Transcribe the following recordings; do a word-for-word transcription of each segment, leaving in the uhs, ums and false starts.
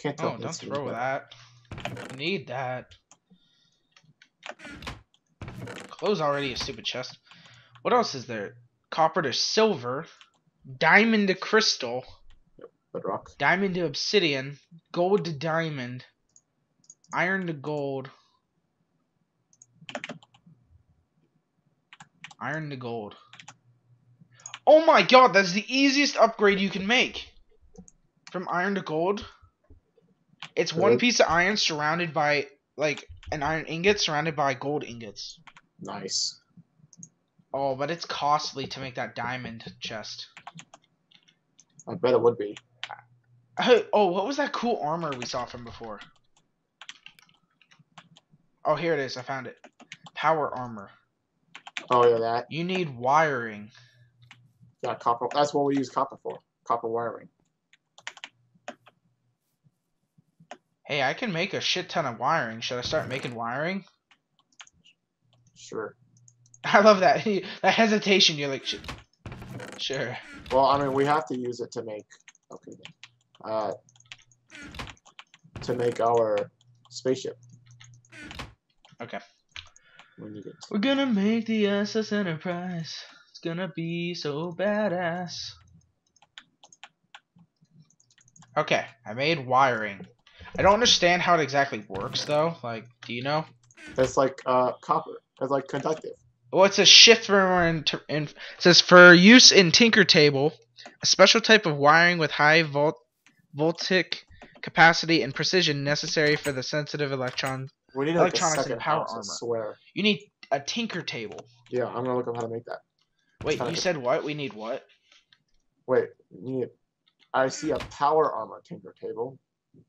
can't tell. Oh, don't throw that. I need that. Close already a stupid chest. What else is there? Copper to silver, diamond to crystal, Bedrock. diamond to obsidian, gold to diamond, iron to gold, iron to gold. Oh my god, that's the easiest upgrade you can make. From iron to gold. It's Really? one piece of iron surrounded by, like, an iron ingot surrounded by gold ingots. Nice. Oh, but it's costly to make that diamond chest. I bet it would be. Oh, what was that cool armor we saw from before? Oh, here it is. I found it. Power armor. Oh yeah, that. You need wiring. Yeah, copper. That's what we use copper for. Copper wiring. Hey, I can make a shit ton of wiring. Should I start making wiring? Sure. I love that. That hesitation. You're like, Sh sure. Well, I mean, we have to use it to make. Okay. Uh. To make our spaceship. Okay. We need it. We're gonna make the S S Enterprise. It's gonna be so badass. Okay, I made wiring. I don't understand how it exactly works, though. Like, do you know? It's like uh copper. It's like conductive. Well, it's a shift in, in it says for use in Tinker Table, a special type of wiring with high volt voltic capacity and precision necessary for the sensitive electron We need like a electronics second and power house, I armor. swear. You need a Tinker Table. Yeah, I'm gonna look up how to make that. Wait, you said what? We need what? Wait, you need. I see a power armor Tinker Table.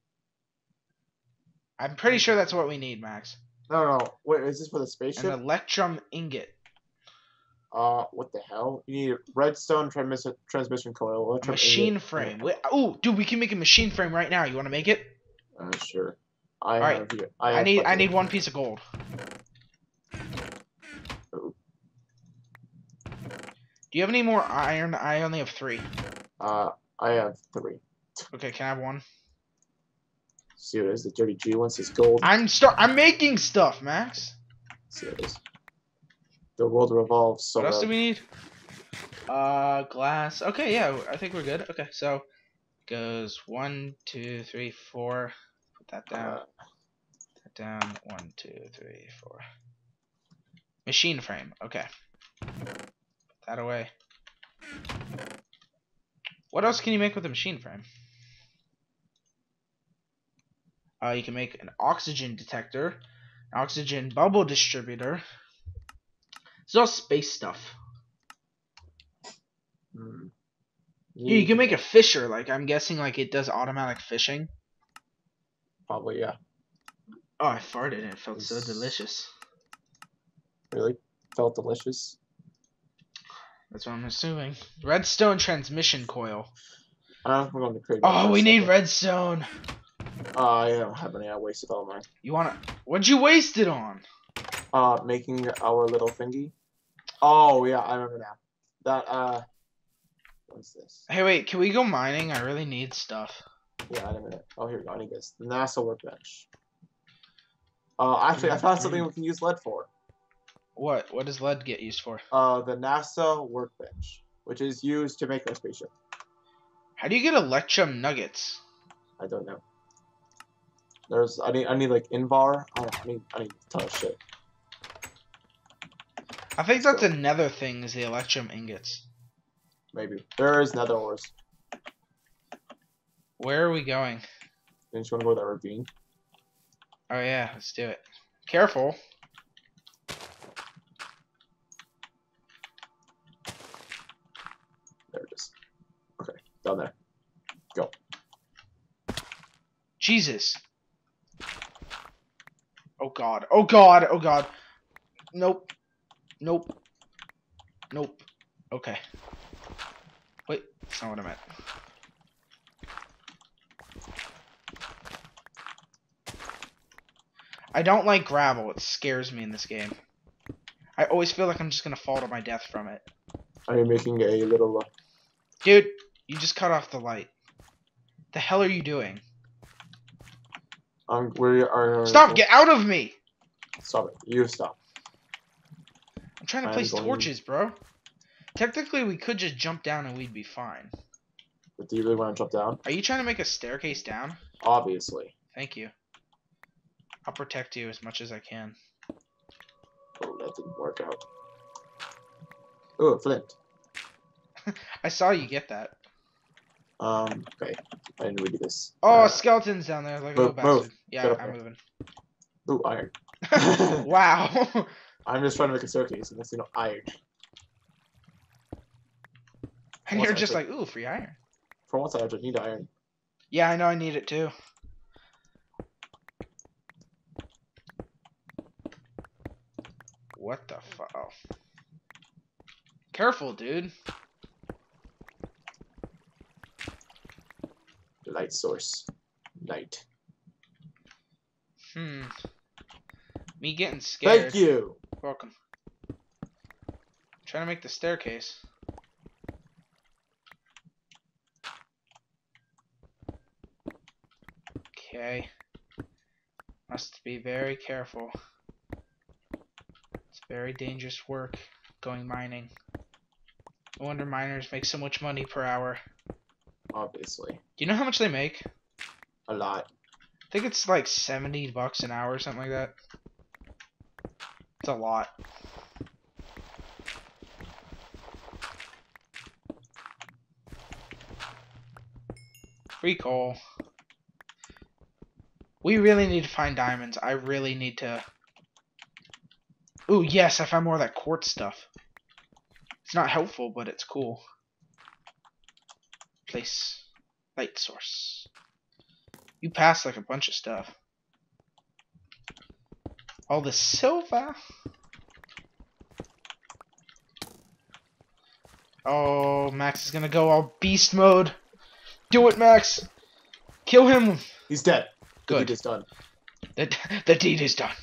I'm pretty sure that's what we need, Max. No, no, no. Wait, is this for the spaceship? An electrum ingot. Uh, what the hell? You need redstone transmission transmission coil. A machine ingot. frame. Wait, oh, dude, we can make a machine frame right now. You want to make it? Uh, sure. I All right. have you. I, I have need. I plenty. need one piece of gold. Oh. Do you have any more iron? I only have three. Uh, I have three. Okay, can I have one? See what it is. The Dirty G wants his gold. I'm start. I'm making stuff, Max. See what it is. The world revolves. So What else well. do we need? Uh, glass. Okay, yeah, I think we're good. Okay, so goes one, two, three, four. Put that down. Uh, Put that down. One, two, three, four. Machine frame. Okay. Put that away. What else can you make with a machine frame? Uh, you can make an oxygen detector, an oxygen bubble distributor. It's all space stuff. hmm. Yeah, you can make a fisher. Like, I'm guessing, like, it does automatic fishing. Probably, yeah. Oh, I farted and it felt so delicious. Really? Felt delicious. That's what I'm assuming. Redstone transmission coil. Uh, we're going to create. Oh, we need redstone. Uh, I don't have any. I wasted all mine. You wanna? What'd you waste it on? Uh, making our little thingy. Oh yeah, I remember now. That uh, what's this? Hey, wait. Can we go mining? I really need stuff. Yeah, in a minute. Oh, here we go. I need this. NASA workbench. Uh, actually, I found something we can use lead for. What? What does lead get used for? Uh, the NASA workbench, which is used to make our spaceship. How do you get electrum nuggets? I don't know. There's I need I need like Invar. I, don't know, I need I need a ton of shit. I think that's another thing is the electrum ingots. Maybe there is nether ores. Where are we going? Didn't you want to go to that ravine? Oh yeah, let's do it. Careful. There it is. Okay, down there. Go. Jesus. Oh god. Oh god. Oh god. Nope. Nope. Nope. Okay. Wait, that's not what I meant. I don't like gravel. It scares me in this game. I always feel like I'm just gonna fall to my death from it. Are you making a little? Uh... Dude, you just cut off the light. The hell are you doing? Um, we are. Stop! Get out of me! Stop it. You stop. I'm trying to I'm place going- torches, bro. Technically, we could just jump down and we'd be fine. But do you really want to jump down? Are you trying to make a staircase down? Obviously. Thank you. I'll protect you as much as I can. Oh, that didn't work out. Oh, flint. I saw you get that. Um, okay. I didn't read this. Oh, Uh, skeletons down there, like a move, little move. bastard. Get Yeah, up I'm there. moving. Ooh, iron. Wow. I'm just trying to make a staircase, and that's, you know, iron. And Once you're I just think- like, ooh, free iron. For once, I actually need iron. Yeah, I know I need it too. What the fuck? Oh. Careful, dude. Light source. Light. Hmm. Me getting scared. Thank you! Welcome. Trying to make the staircase. Okay. Must be very careful. It's very dangerous work going mining. No wonder miners make so much money per hour. Obviously. Do you know how much they make? A lot. I think it's like seventy bucks an hour or something like that. It's a lot. Free coal. We really need to find diamonds. I really need to... Ooh, yes, I found more of that quartz stuff. It's not helpful, but it's cool. Place. Light source. You passed like a bunch of stuff. All the silver. Oh, Max is gonna go all beast mode. Do it, Max. Kill him. He's dead. The Good. deed is done. The, the deed is done.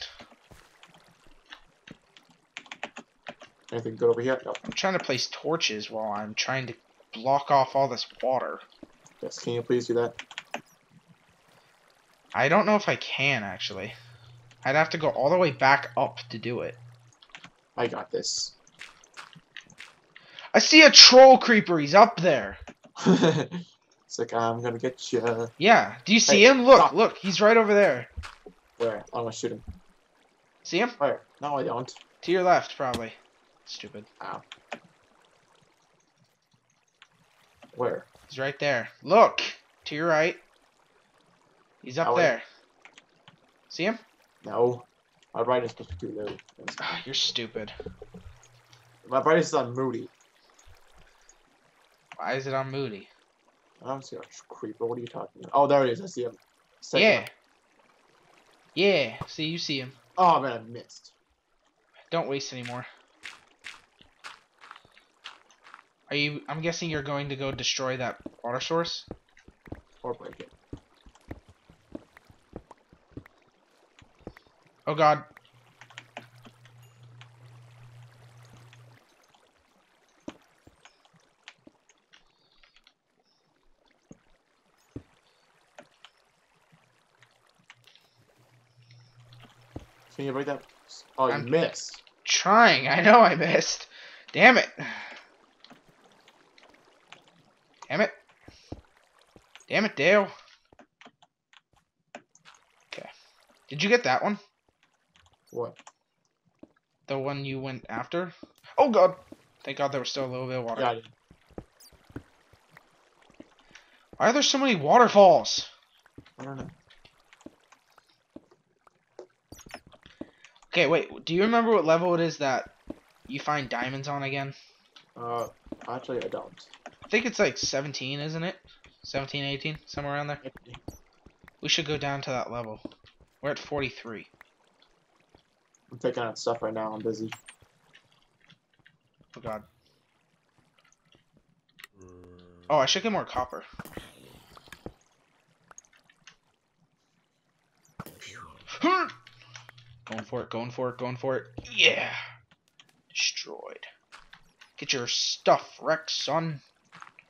Anything good over here? No. I'm trying to place torches while I'm trying to block off all this water. Yes, can you please do that? I don't know if I can, actually. I'd have to go all the way back up to do it. I got this. I see a troll creeper. He's up there. It's like, I'm gonna get you. Yeah. Do you see Hey, him? Look, stop. look. He's right over there. Where? I'm gonna shoot him. See him? Where? No, I don't. To your left, probably. Stupid. Ow. Where? He's right there. Look. To your right. He's up Oh, wait. there. See him? No. My brightness is supposed to be too low. Ah, you're stupid. My brightness is on Moody. Why is it on Moody? I don't see a creeper. What are you talking about? Oh, there he is. I see him. Second Yeah. up. Yeah. See, you see him. Oh, man, I missed. Don't waste anymore. Are you? I'm guessing you're going to go destroy that water source. Or break it. Oh God. Can you break that? Oh, you I'm- missed. Trying. I know I missed. Damn it. Damn it. Damn it, Dale. Okay. Did you get that one? What? The one you went after? Oh God. Thank God there was still a little bit of water. Yeah, I did. Why are there so many waterfalls? I don't know. Okay, wait. Do you remember what level it is that you find diamonds on again? Uh, actually, I don't. I think it's like seventeen, isn't it? seventeen, eighteen, somewhere around there. We should go down to that level. We're at forty-three. I'm taking out stuff right now. I'm busy. Oh God. Oh, I should get more copper. Going for it, going for it, going for it. Yeah! Destroyed. Get your stuff, Rex, son.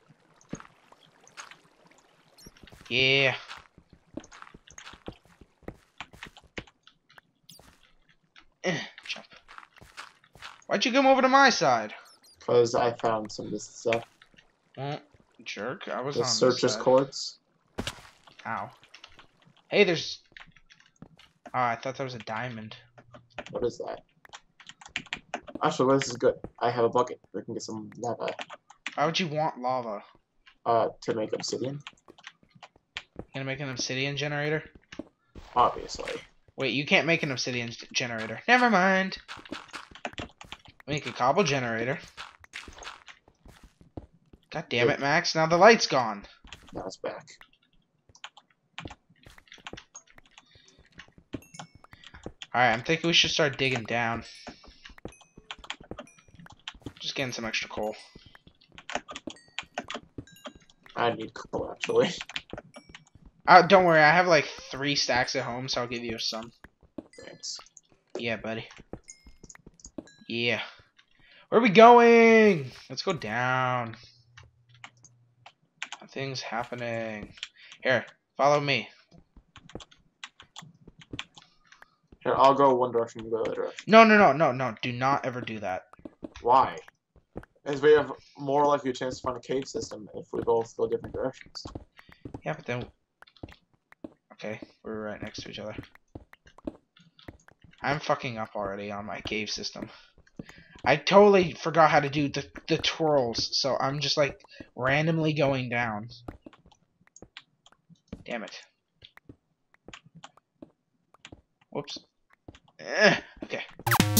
Yeah. Eh, jump. Why'd you come over to my side? Because I found some of this stuff. Well, jerk. I was The on searches this side. cords. Ow. Hey, there's... Oh, I thought there was a diamond. What is that? Actually, well, this is good. I have a bucket. We can get some lava. Why would you want lava? Uh, to make obsidian. You gonna make an obsidian generator? Obviously. Wait, you can't make an obsidian g- generator. Never mind. Make a cobble generator. God damn it, Max. Now the light's gone. Now it's back. Alright, I'm thinking we should start digging down. Just getting some extra coal. I need coal, actually. Uh, don't worry, I have like three stacks at home, so I'll give you some. Thanks. Yeah, buddy. Yeah. Where are we going? Let's go down. Nothing's happening. Here, follow me. Here, I'll go one direction, you go the other direction. No, no, no, no, no. Do not ever do that. Why? As we have more likely a chance to find a cave system if we both go different directions. Yeah, but then... Okay, we're right next to each other. I'm fucking up already on my cave system. I totally forgot how to do the, the twirls, so I'm just like randomly going down. Damn it. Whoops. Eh, okay.